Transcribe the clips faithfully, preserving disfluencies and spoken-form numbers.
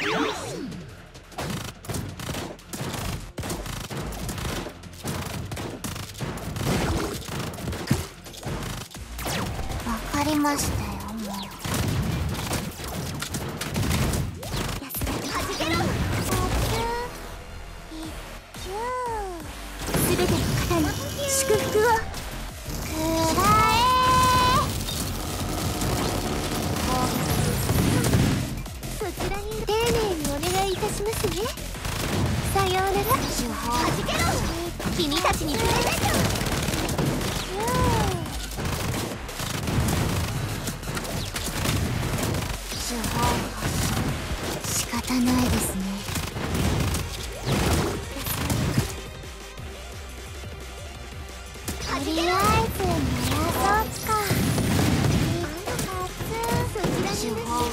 わかりましたよ。もうはじけろ。すべての方に祝福を。くらえ。そちらに丁寧にお願いいたしますね。さようなら。はじけろ。君たちにプレゼント。仕方ないですね。とりあえず燃やそうか。手法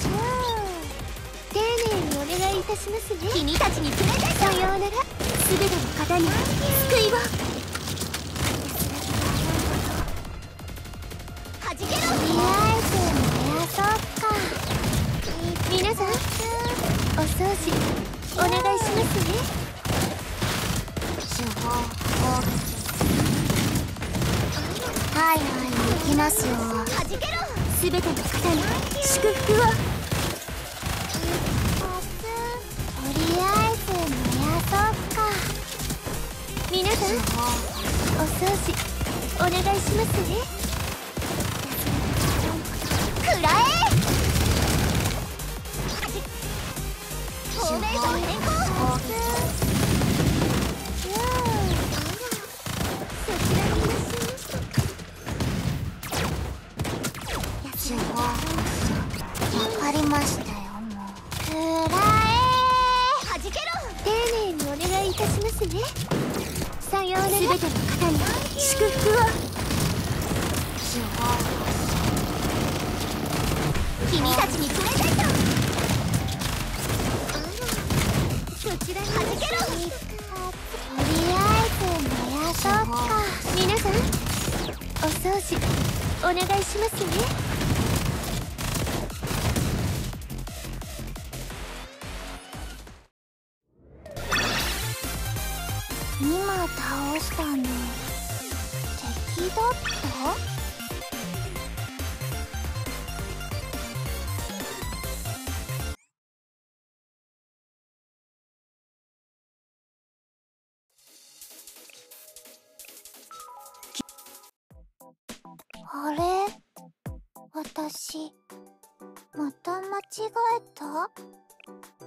丁寧にお願いいたしますね。君たちにプレゼント。さようなら。すべての方に救いを。はじけろ。とりあえず燃やそうか。皆さん、お掃除お願いしますね。手法はいはい、行きますよ。はじけろ。すべての方に祝福を。とりあえず燃やそうか。皆さん、お掃除お願いしますね。くらえ。フォーメーション変更。そちらにいらっしゃいましたか。わかりましたよ。もうくらえ。はじけろ。丁寧にお願いいたしますね。さようなら。すべての方に祝福を。君たちにプレゼント。そちらにはじけろ。とりあえず燃やそうか。皆さん、お掃除お願いしますね。今倒したの敵だった？あれ？私また間違えた？